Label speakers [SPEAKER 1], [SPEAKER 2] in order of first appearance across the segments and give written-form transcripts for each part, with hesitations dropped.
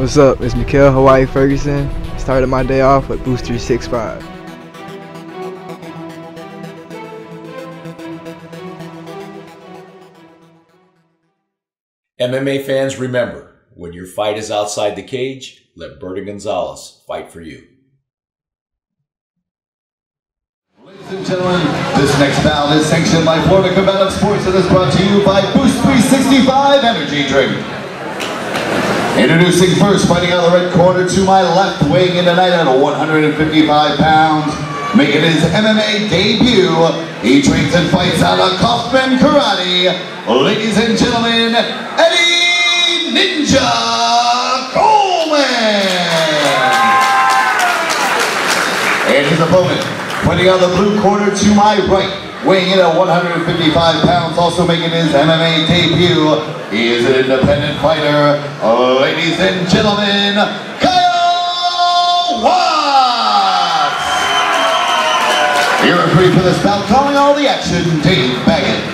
[SPEAKER 1] What's up? It's Mikael Hawaii Ferguson. Started my day off with Boost 365.
[SPEAKER 2] MMA fans, remember, when your fight is outside the cage, let Berta Gonzalez fight for you.
[SPEAKER 3] Ladies and gentlemen, this next bout is sanctioned by Florida Combative Sports and is brought to you by Boost 365 Energy Drink. Introducing first, fighting out of the red corner to my left, weighing in tonight at 155 pounds, making his MMA debut. He trains and fights out of Coleman Karate. Ladies and gentlemen, Eddie Ninja Coleman! And his opponent, fighting out of the blue corner to my right, weighing in at 155 pounds, also making his MMA debut. He is an independent fighter. Ladies and gentlemen, Kyle Watts! Your referee for this bout, calling all the action, Dave Baggett.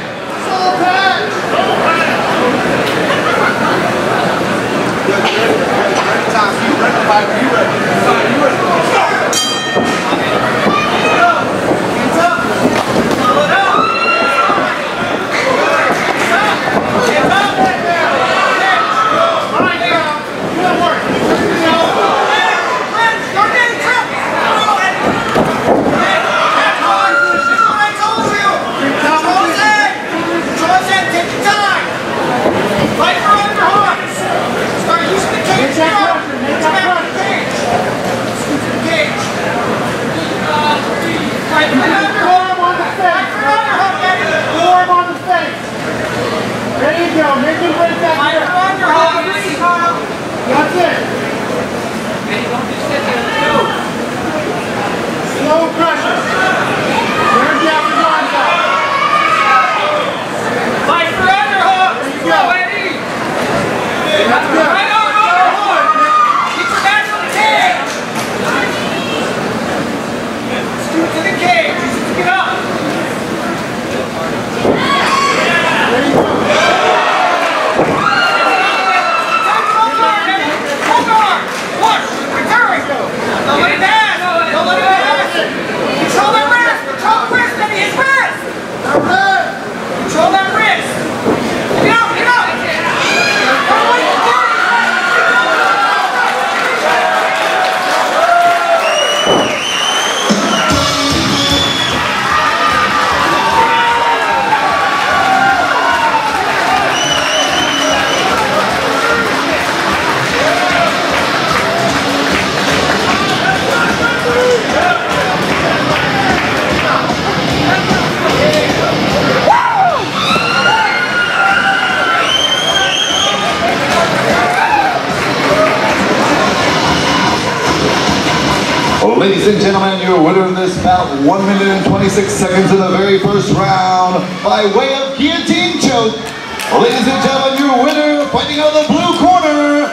[SPEAKER 3] Ladies and gentlemen, your winner of this bout, 1 minute and 26 seconds in the very first round, by way of guillotine choke. Ladies and gentlemen, your winner, fighting out of the blue corner,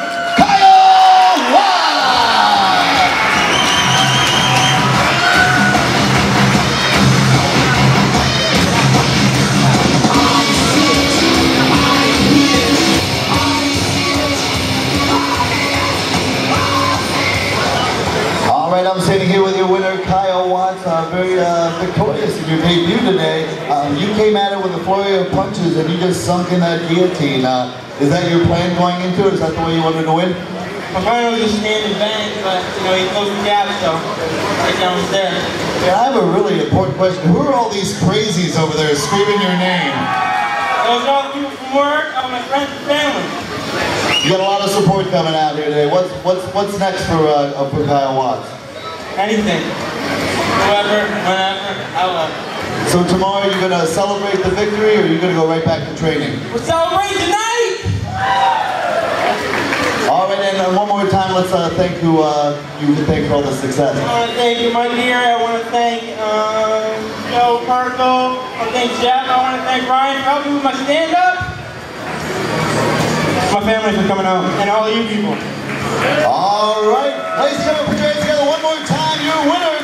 [SPEAKER 3] Kyle Watts! Alright, I'm standing here with your winner, Kyle Watts, very victorious in your debut today. You came at it with a flurry of punches and you just sunk in that guillotine. Is that your plan going into it? Is that the way you wanted to win?
[SPEAKER 4] My plan was just stand and bang, but he closed the gap, so right down was there.
[SPEAKER 3] Yeah, I have a really important question. Who are all these crazies over there screaming your name?
[SPEAKER 4] Those are all the people from work, all my friends and family.
[SPEAKER 3] You got a lot of support coming out here today. What's next for Kyle Watts?
[SPEAKER 4] Anything. Whoever, whenever, however.
[SPEAKER 3] So tomorrow you're going to celebrate the victory, or you're going to go right back to training?
[SPEAKER 4] We're celebrating tonight!
[SPEAKER 3] All right, and one more time, let's thank who you can thank for all the success.
[SPEAKER 4] I want to thank you, my dear. I want to thank Joe Parco. I want to thank Jeff. I want to thank Ryan for helping with my stand-up. My family for coming out, and all of you people.
[SPEAKER 3] All right, ladies and gentlemen, put your hands together one more time. Your winner